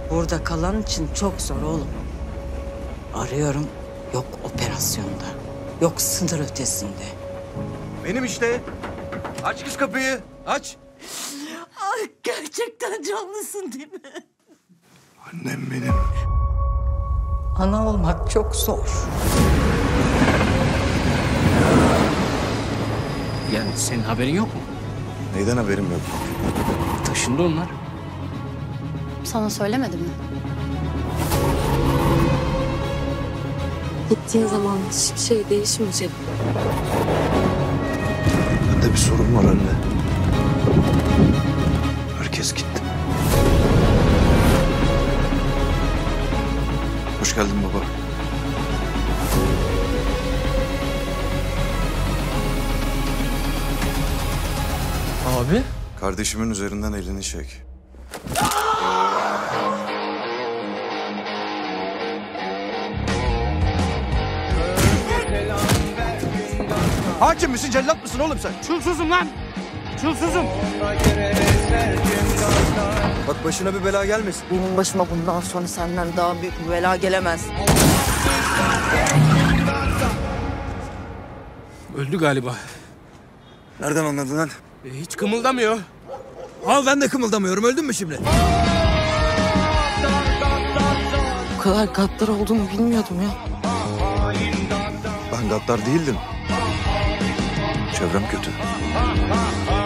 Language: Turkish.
Burada kalan için çok zor oğlum. Arıyorum, yok operasyonda, yok sınır ötesinde. Benim işte. Aç kız kapıyı. Aç. Ay gerçekten canlısın değil mi? Annem benim. Ana olmak çok zor. Yani senin haberin yok mu? Neyden haberim yok? Taşındı onlar. Sana söylemedim mi? Gittiğin zaman hiçbir şey değişmeyecek. Bende bir sorun var anne. Herkes gitti. Hoş geldin baba. Abi? Kardeşimin üzerinden elini çek. Hakim misin, cellat mısın oğlum sen? Çulsuzum lan! Çulsuzum! Bak başına bir bela gelmesin. Benim başıma bundan sonra senden daha büyük bir bela gelemez. Öldü galiba. Nereden anladın lan? Hiç kımıldamıyor. Al ben de kımıldamıyorum. Öldün mü şimdi? Bu kadar gaddar olduğumu bilmiyordum ya. Ben gaddar değildim. Çevrem kötü.